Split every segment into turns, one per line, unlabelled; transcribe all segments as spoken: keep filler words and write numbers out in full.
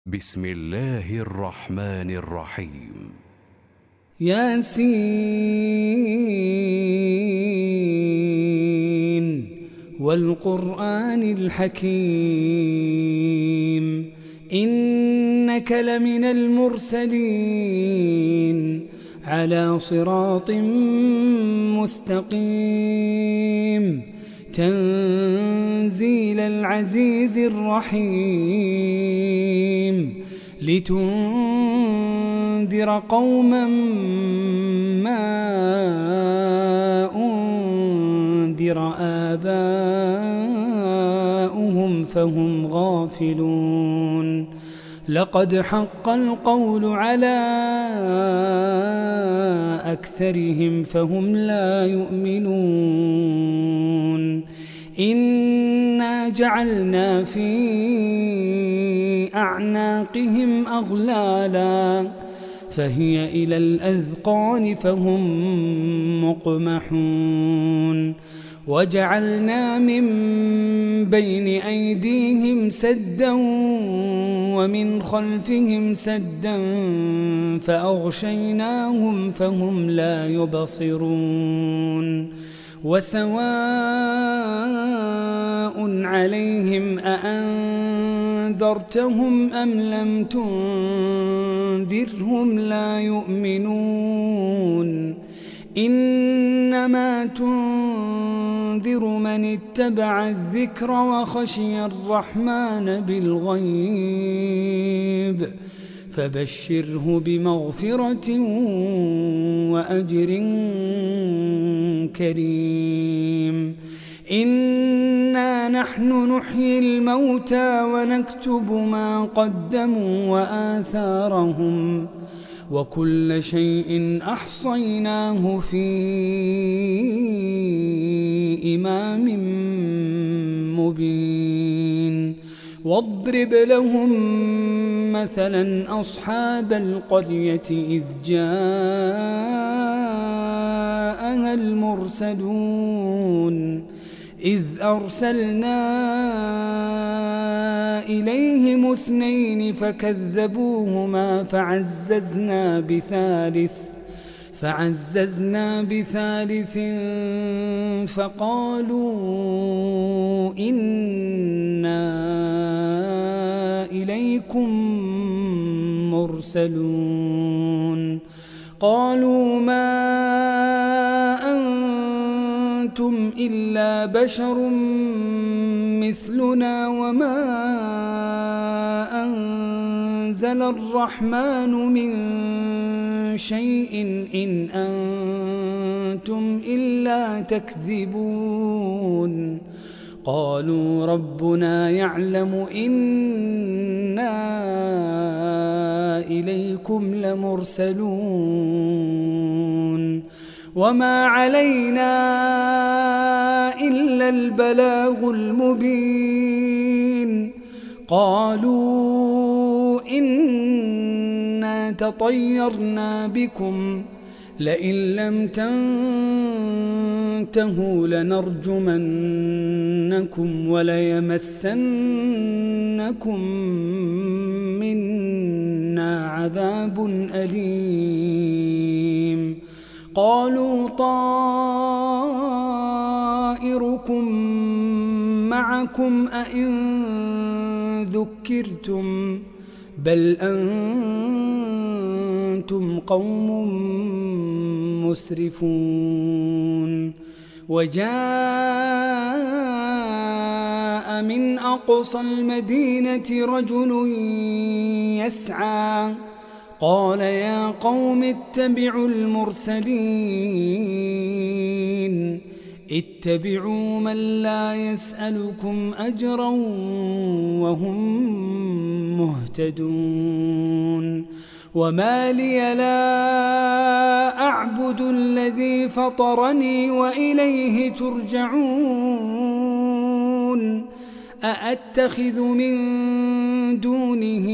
بسم الله الرحمن الرحيم.
ياسين والقرآن الحكيم إنك لمن المرسلين على صراط مستقيم تنزيل العزيز الرحيم لتنذر قوما ما أنذر آباؤهم فهم غافلون لقد حق القول على أكثرهم فهم لا يؤمنون إنا جعلنا في أعناقهم أغلالا فهي إلى الأذقان فهم مقمحون وجعلنا من بين أيديهم سدا ومن خلفهم سدا فأغشيناهم فهم لا يبصرون وسواء عليهم أأنذرتهم أم لم تنذرهم لا يؤمنون إنما تنذر من اتبع الذكر وخشي الرحمن بالغيب فبشره بمغفرة وأجر كريم إنا نحن نحيي الموتى ونكتب ما قدموا وآثارهم وكل شيء أحصيناه في إمام مبين واضرب لهم مثلا أصحاب القرية إذ جاءها المرسلون إذ أرسلنا إليهم اثنين فكذبوهما فعززنا بثالث فعززنا بثالث فقالوا إنا إليكم مرسلون قالوا ما أنتم إلا بشر مثلنا وما أنزل الرحمن من شيء إن أنتم إلا تكذبون قالوا ربنا يعلم إنا إليكم لمرسلون وما علينا إلا البلاغ المبين قالوا إنا تطيرنا بكم لئن لم تنتهوا لنرجمنكم وليمسنكم منا عذاب أليم قالوا طائركم معكم أئن ذكرتم بل أنتم قوم مسرفون وجاء من أقصى المدينة رجل يسعى قال يا قوم اتبعوا المرسلين اتبعوا من لا يسألكم أجرا وهم مهتدون وما لي لا أعبد الذي فطرني وإليه ترجعون أأتخذ من دونه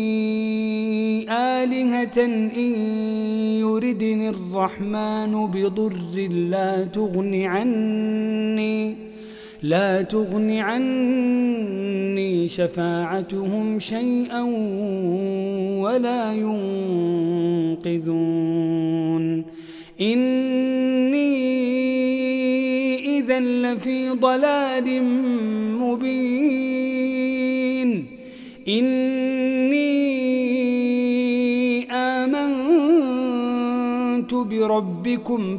آلهة إن يردني الرحمن بضر لا تغن عني لا تغن عني تغني شفاعتهم شيئا ولا ينقذون إني إذا لفي ضلال مبين إني آمنت بربكم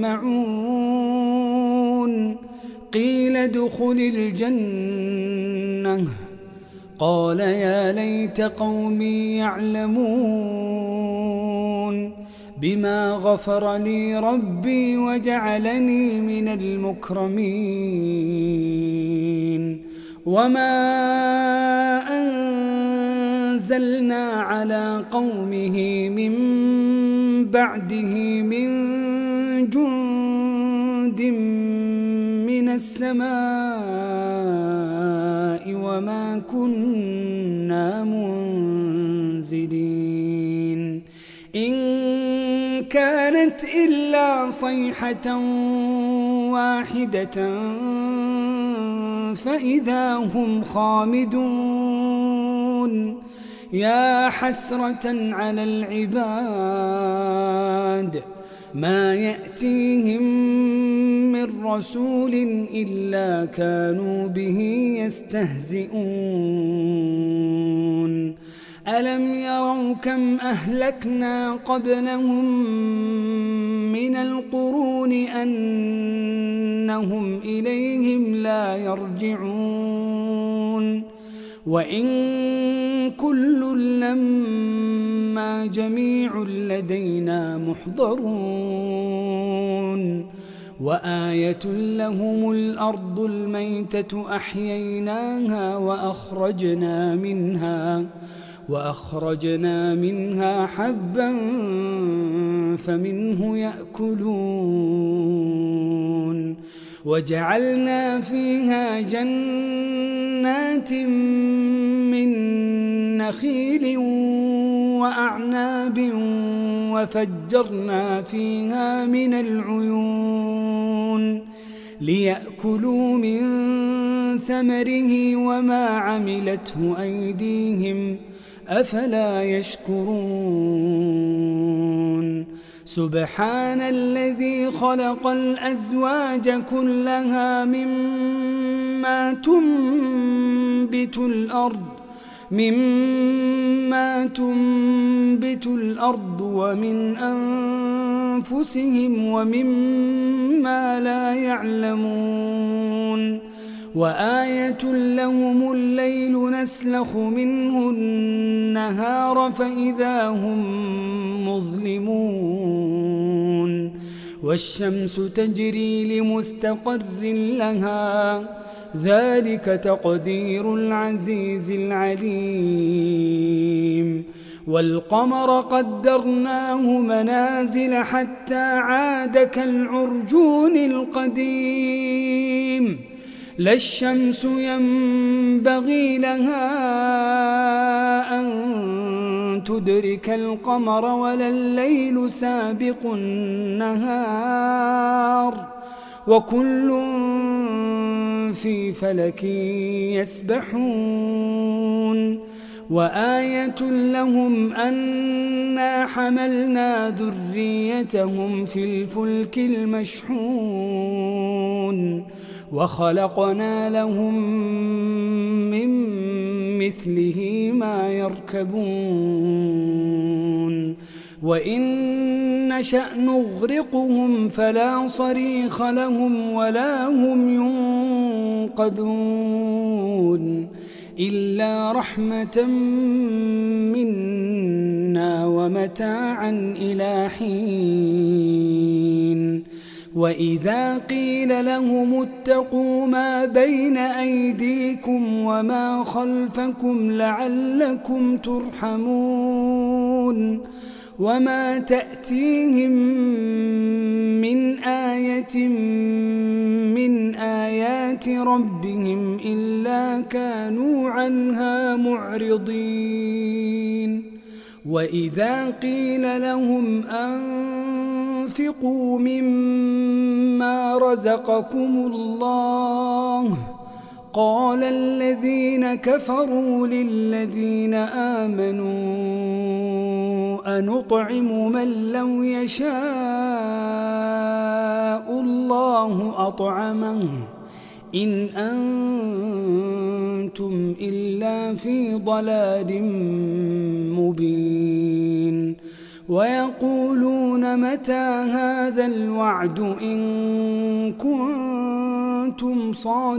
فاسمعون قيل ادخل الجنة قال يا ليت قومي يعلمون بما غفر لي ربي وجعلني من المكرمين وما أنزلنا على قومه من بعده من جند من السماء وما كنا منزلين إن كانت إلا صيحة واحدة فإذا هم خامدون يا حسرة على العباد ما يأتيهم من رسول إلا كانوا به يستهزئون ألم يروا كم أهلكنا قبلهم من القرون أنهم إليهم لا يرجعون وإن كل لما جميع لدينا محضرون وآية لهم الأرض الميتة أحييناها وأخرجنا منها وأخرجنا منها حبا فمنه يأكلون وجعلنا فيها جنات من نخيل وأعناب وفجرنا فيها من العيون ليأكلوا من ثمره وما عملته أيديهم أفلا يشكرون سبحان الذي خلق الأزواج كلها مما تنبت الأرض مما تنبت الأرض ومن أنفسهم ومما لا يعلمون وآية لهم الليل نسلخ منه النهار فإذا هم مظلمون والشمس تجري لمستقر لها ذلك تقدير العزيز العليم والقمر قدرناه منازل حتى عاد كالعرجون القديم لا الشمس ينبغي لها أن تدرك القمر ولا الليل سابق النهار وكل في فلك يسبحون وآية لهم أنا حملنا ذريتهم في الفلك المشحون وخلقنا لهم من مثله ما يركبون وإن نشأ نغرقهم فلا صريخ لهم ولا هم ينقذون إلا رحمة منا ومتاعا إلى حين وإذا قيل لهم اتقوا ما بين أيديكم وما خلفكم لعلكم ترحمون وما تأتيهم من آية من آيات ربهم إلا كانوا عنها معرضين وإذا قيل لهم أنفقوا مما رزقكم الله قال الذين كفروا للذين آمنوا أنطعم من لو يشاء الله أطعمه إن أنتم إلا في ضلال مبين ويقولون متى هذا الوعد إن كنتم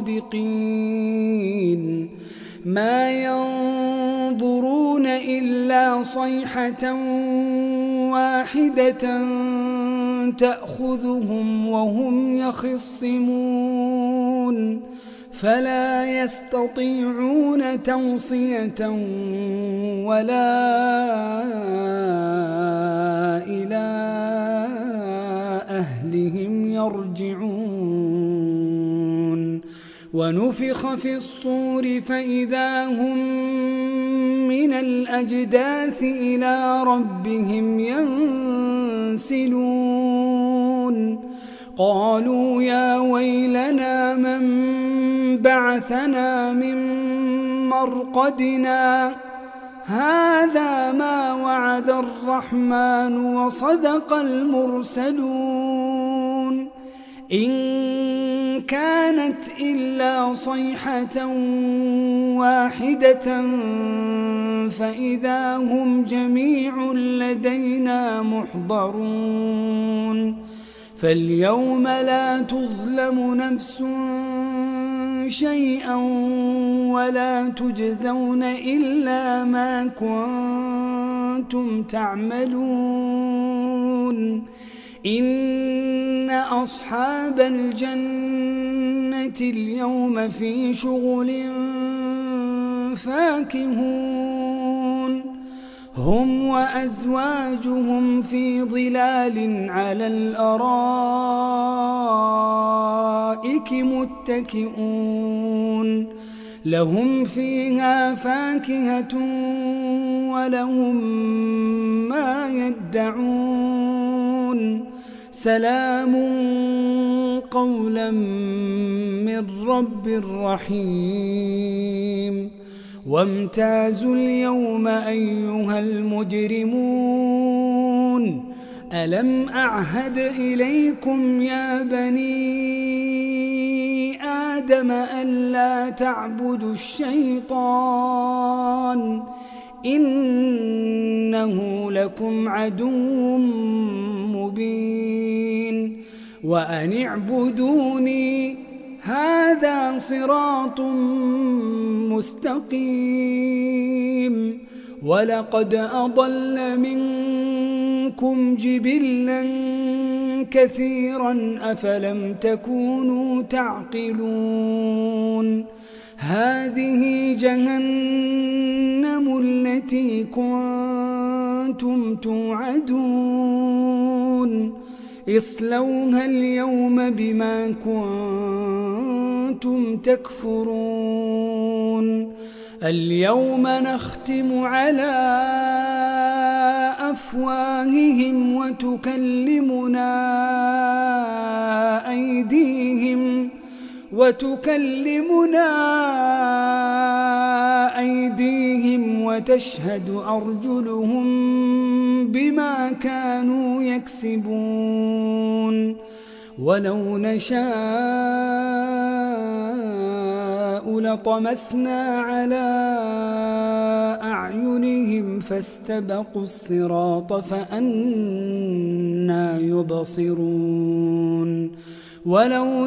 صادقين ما ينظرون إلا صيحة واحدة تأخذهم وهم يخصمون فلا يستطيعون توصية ولا إلى أهلهم يرجعون ونفخ في الصور فإذا هم من الأجداث إلى ربهم ينسلون قالوا يا ويلنا من بعثنا من مرقدنا هذا ما وعد الرحمن وصدق المرسلون إن كانت إلا صيحة واحدة فإذا هم جميع لدينا محضرون فاليوم لا تظلم نفس شيئا ولا تجزون إلا ما كنتم تعملون إن أصحاب الجنة اليوم في شغل فاكهون هم وأزواجهم في ظلال على الأرائك متكئون لهم فيها فاكهة ولهم ما يدعون سلام قولا من رب رحيم وامتازوا اليوم أيها المجرمون ألم أعهد إليكم يا بني آدم ألا تعبدوا الشيطان إنه لكم عدو مبين وأن اعبدوني هذا صراط مستقيم ولقد أضل منكم جبلا كثيرا أفلم تكونوا تعقلون هذه جهنم التي كنتم توعدون اصلوها اليوم بما كنتم تكفرون اليوم نختم على أفواههم وتكلمنا أيديهم وتكلمنا أيديهم وتشهد أرجلهم بما كانوا يكسبون ولو نشاء لطمسنا على أعينهم فاستبقوا الصراط فأنى يبصرون ولو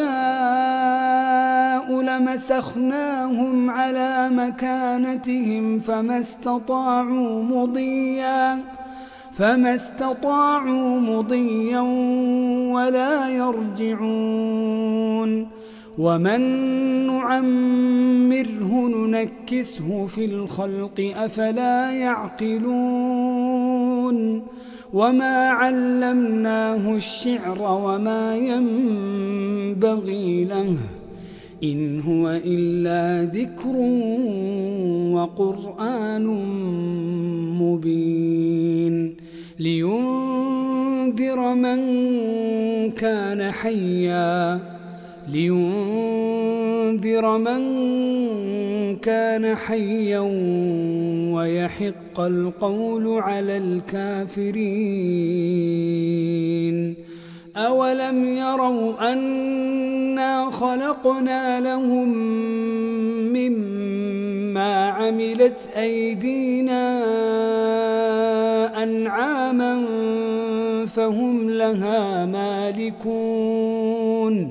نشاء لمسخناهم على مكانتهم فما استطاعوا مضيا فما استطاعوا مضيا ولا يرجعون ومن نعمره ننكسه في الخلق أفلا يعقلون وما علمناه الشعر وما ينبغي له إن هو إلا ذكر وقرآن مبين لينذر من كان حيا لينذر لينذر من كان حيا ويحق القول على الكافرين. أولم يروا أنا خلقنا لهم مما عملت أيدينا أنعاما فهم لها مالكون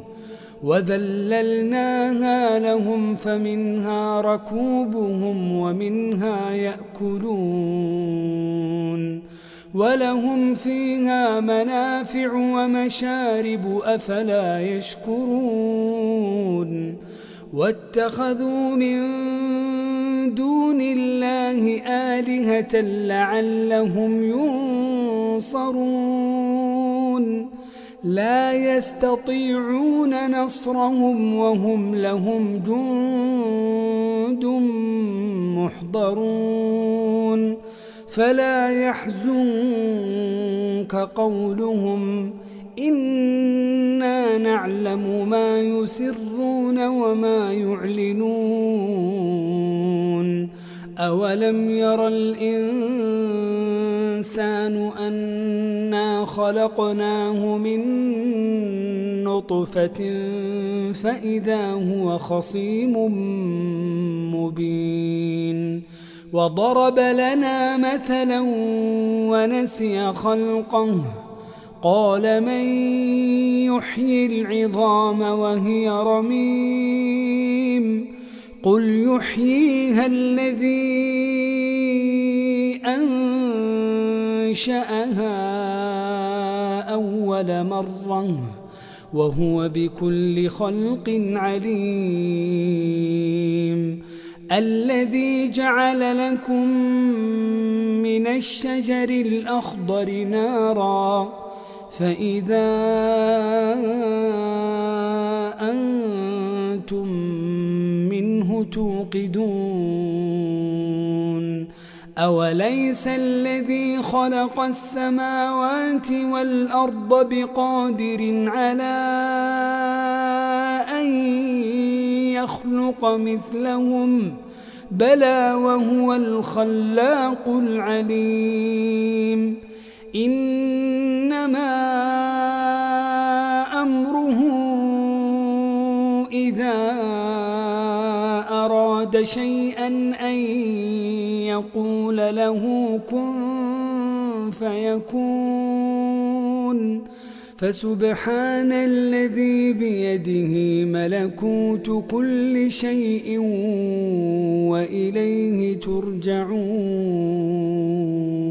وذللناها لهم فمنها ركوبهم ومنها يأكلون ولهم فيها منافع ومشارب أفلا يشكرون. واتخذوا من دون الله آلهة لعلهم ينصرون لا يستطيعون نصرهم وهم لهم جند محضرون. فلا يحزنك قولهم إنا نعلم ما يسرون وما يعلنون. أولم ير الإنسان أنا خلقناه من نطفة فإذا هو خصيم مبين. وضرب لنا مثلا ونسي خلقه قال من يحيي العظام وهي رميم قل يحييها الذي أنشأها أول مرة وهو بكل خلق عليم. الذي جعل لكم من الشجر الأخضر نارا فإذا أنتم منه توقدون. أوليس الذي خلق السماوات والأرض بقادر على أن يخلق مثلهم بلى وهو الخلاق العليم. إنما أمره إذا أراد شيئا أن يقول له كن فيكون. فسبحان الذي بيده ملكوت كل شيء وإليه ترجعون.